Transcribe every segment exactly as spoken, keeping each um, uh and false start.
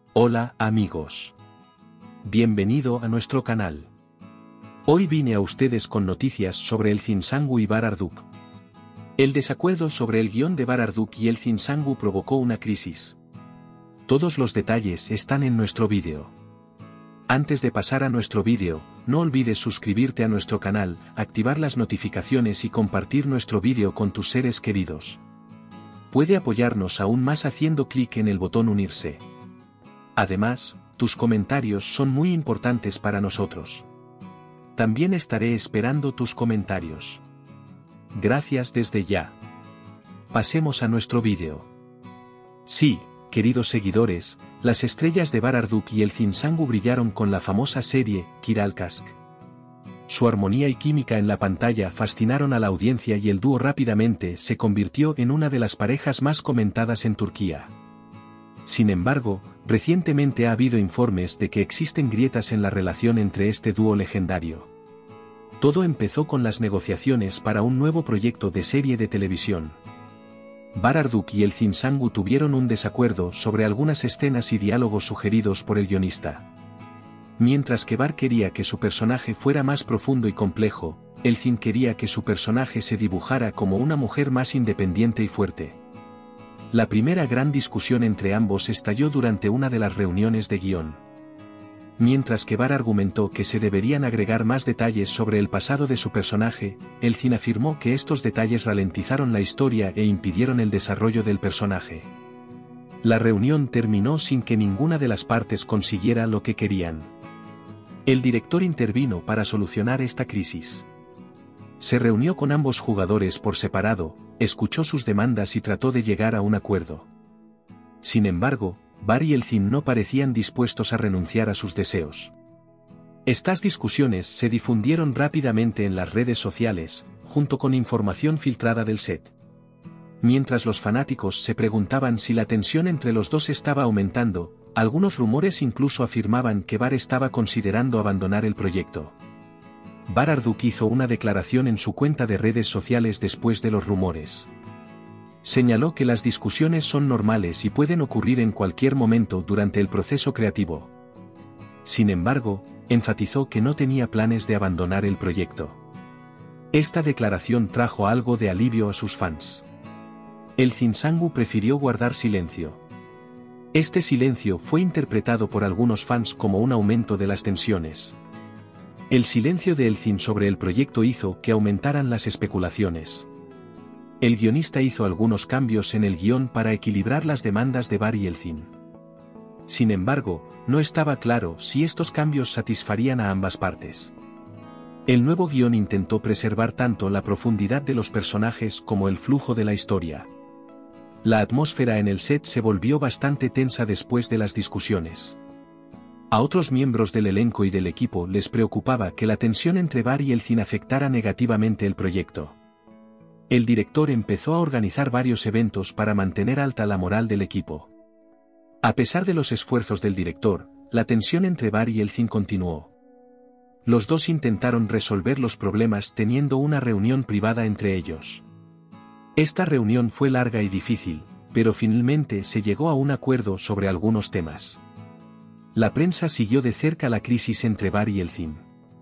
Hola, amigos. Bienvenido a nuestro canal. Hoy vine a ustedes con noticias sobre Elçin Sangu y Bar Arduç. El desacuerdo sobre el guión de Bar Arduç y Elçin Sangu provocó una crisis. Todos los detalles están en nuestro vídeo. Antes de pasar a nuestro vídeo, no olvides suscribirte a nuestro canal, activar las notificaciones y compartir nuestro vídeo con tus seres queridos. Puede apoyarnos aún más haciendo clic en el botón unirse. Además, tus comentarios son muy importantes para nosotros. También estaré esperando tus comentarios. Gracias desde ya. Pasemos a nuestro vídeo. Sí, queridos seguidores, las estrellas de Bar Arduç y Elçin Sangu brillaron con la famosa serie Kiralkask. Su armonía y química en la pantalla fascinaron a la audiencia y el dúo rápidamente se convirtió en una de las parejas más comentadas en Turquía. Sin embargo, recientemente ha habido informes de que existen grietas en la relación entre este dúo legendario. Todo empezó con las negociaciones para un nuevo proyecto de serie de televisión. Bar Arduç y Elçin Sangu tuvieron un desacuerdo sobre algunas escenas y diálogos sugeridos por el guionista. Mientras que Bar quería que su personaje fuera más profundo y complejo, Elçin quería que su personaje se dibujara como una mujer más independiente y fuerte. La primera gran discusión entre ambos estalló durante una de las reuniones de guión. Mientras que Bar argumentó que se deberían agregar más detalles sobre el pasado de su personaje, Elçin afirmó que estos detalles ralentizaron la historia e impidieron el desarrollo del personaje. La reunión terminó sin que ninguna de las partes consiguiera lo que querían. El director intervino para solucionar esta crisis. Se reunió con ambos jugadores por separado, escuchó sus demandas y trató de llegar a un acuerdo. Sin embargo, Bar y Elçin no parecían dispuestos a renunciar a sus deseos. Estas discusiones se difundieron rápidamente en las redes sociales, junto con información filtrada del set. Mientras los fanáticos se preguntaban si la tensión entre los dos estaba aumentando, algunos rumores incluso afirmaban que Bar estaba considerando abandonar el proyecto. Bar Arduç hizo una declaración en su cuenta de redes sociales después de los rumores. Señaló que las discusiones son normales y pueden ocurrir en cualquier momento durante el proceso creativo. Sin embargo, enfatizó que no tenía planes de abandonar el proyecto. Esta declaración trajo algo de alivio a sus fans. Elçin Sangu prefirió guardar silencio. Este silencio fue interpretado por algunos fans como un aumento de las tensiones. El silencio de Elçin sobre el proyecto hizo que aumentaran las especulaciones. El guionista hizo algunos cambios en el guión para equilibrar las demandas de Bar y Elçin. Sin embargo, no estaba claro si estos cambios satisfarían a ambas partes. El nuevo guión intentó preservar tanto la profundidad de los personajes como el flujo de la historia. La atmósfera en el set se volvió bastante tensa después de las discusiones. A otros miembros del elenco y del equipo les preocupaba que la tensión entre Bar y Elçin afectara negativamente el proyecto. El director empezó a organizar varios eventos para mantener alta la moral del equipo. A pesar de los esfuerzos del director, la tensión entre Bar y Elçin continuó. Los dos intentaron resolver los problemas teniendo una reunión privada entre ellos. Esta reunión fue larga y difícil, pero finalmente se llegó a un acuerdo sobre algunos temas. La prensa siguió de cerca la crisis entre Bar y Elçin.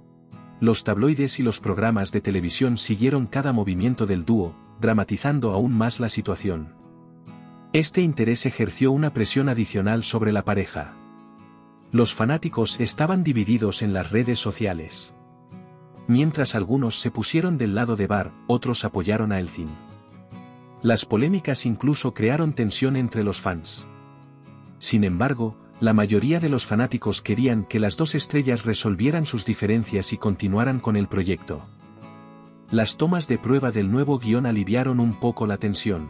Los tabloides y los programas de televisión siguieron cada movimiento del dúo, dramatizando aún más la situación. Este interés ejerció una presión adicional sobre la pareja. Los fanáticos estaban divididos en las redes sociales. Mientras algunos se pusieron del lado de Bar, otros apoyaron a Elçin. Las polémicas incluso crearon tensión entre los fans. Sin embargo, la mayoría de los fanáticos querían que las dos estrellas resolvieran sus diferencias y continuaran con el proyecto. Las tomas de prueba del nuevo guión aliviaron un poco la tensión.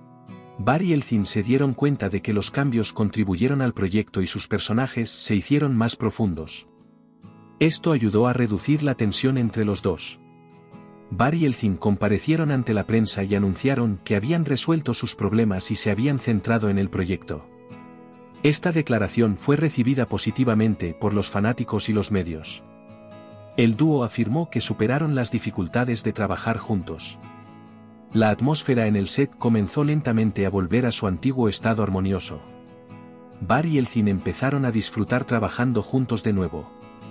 Bar y Elçin se dieron cuenta de que los cambios contribuyeron al proyecto y sus personajes se hicieron más profundos. Esto ayudó a reducir la tensión entre los dos. Bar y Elçin comparecieron ante la prensa y anunciaron que habían resuelto sus problemas y se habían centrado en el proyecto. Esta declaración fue recibida positivamente por los fanáticos y los medios. El dúo afirmó que superaron las dificultades de trabajar juntos. La atmósfera en el set comenzó lentamente a volver a su antiguo estado armonioso. Bar y Elchin empezaron a disfrutar trabajando juntos de nuevo.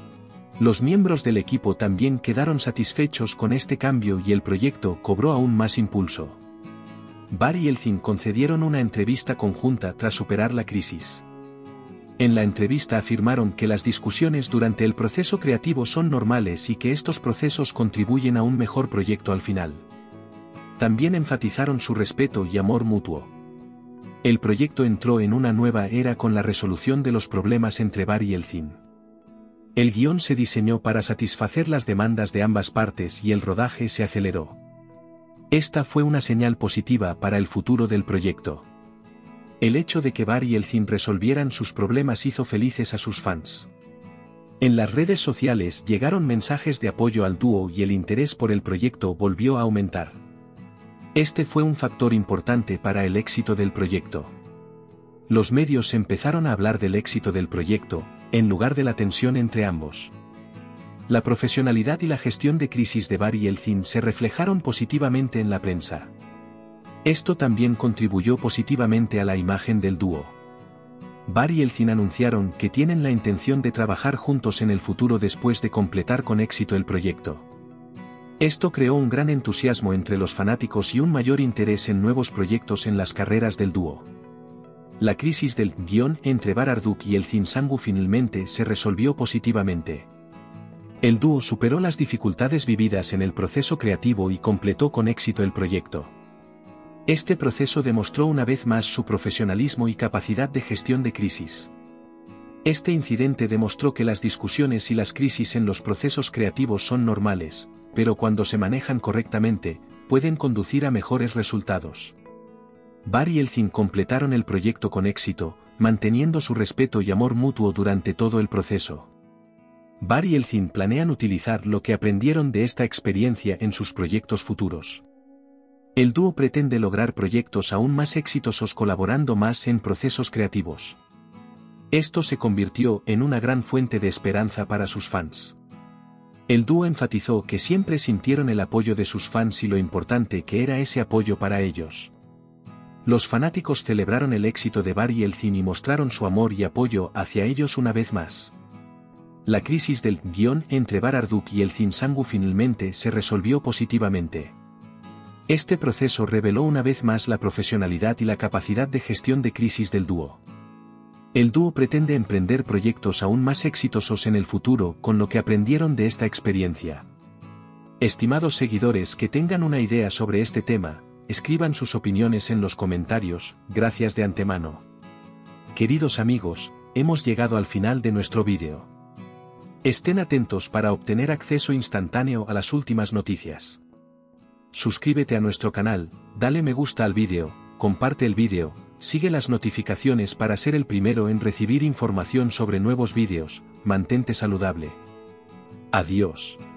Los miembros del equipo también quedaron satisfechos con este cambio y el proyecto cobró aún más impulso. Bar y Elchin concedieron una entrevista conjunta tras superar la crisis. En la entrevista afirmaron que las discusiones durante el proceso creativo son normales y que estos procesos contribuyen a un mejor proyecto al final. También enfatizaron su respeto y amor mutuo. El proyecto entró en una nueva era con la resolución de los problemas entre Bar y Elchin. El guión se diseñó para satisfacer las demandas de ambas partes y el rodaje se aceleró. Esta fue una señal positiva para el futuro del proyecto. El hecho de que Bar y Elchin resolvieran sus problemas hizo felices a sus fans. En las redes sociales llegaron mensajes de apoyo al dúo y el interés por el proyecto volvió a aumentar. Este fue un factor importante para el éxito del proyecto. Los medios empezaron a hablar del éxito del proyecto, en lugar de la tensión entre ambos. La profesionalidad y la gestión de crisis de Bar y Elchin se reflejaron positivamente en la prensa. Esto también contribuyó positivamente a la imagen del dúo. Bar y Elchin anunciaron que tienen la intención de trabajar juntos en el futuro después de completar con éxito el proyecto. Esto creó un gran entusiasmo entre los fanáticos y un mayor interés en nuevos proyectos en las carreras del dúo. La crisis del guión entre Bar Arduk y Elchin Sangu finalmente se resolvió positivamente. El dúo superó las dificultades vividas en el proceso creativo y completó con éxito el proyecto. Este proceso demostró una vez más su profesionalismo y capacidad de gestión de crisis. Este incidente demostró que las discusiones y las crisis en los procesos creativos son normales, pero cuando se manejan correctamente, pueden conducir a mejores resultados. Bar y Elchin completaron el proyecto con éxito, manteniendo su respeto y amor mutuo durante todo el proceso. Bar y Elchin planean utilizar lo que aprendieron de esta experiencia en sus proyectos futuros. El dúo pretende lograr proyectos aún más exitosos colaborando más en procesos creativos. Esto se convirtió en una gran fuente de esperanza para sus fans. El dúo enfatizó que siempre sintieron el apoyo de sus fans y lo importante que era ese apoyo para ellos. Los fanáticos celebraron el éxito de Bar y Elchin y mostraron su amor y apoyo hacia ellos una vez más. La crisis del guión entre Bar Arduk y Elchin Sangu finalmente se resolvió positivamente. Este proceso reveló una vez más la profesionalidad y la capacidad de gestión de crisis del dúo. El dúo pretende emprender proyectos aún más exitosos en el futuro con lo que aprendieron de esta experiencia. Estimados seguidores que tengan una idea sobre este tema, escriban sus opiniones en los comentarios, gracias de antemano. Queridos amigos, hemos llegado al final de nuestro vídeo. Estén atentos para obtener acceso instantáneo a las últimas noticias. Suscríbete a nuestro canal, dale me gusta al vídeo, comparte el vídeo, sigue las notificaciones para ser el primero en recibir información sobre nuevos vídeos, mantente saludable. Adiós.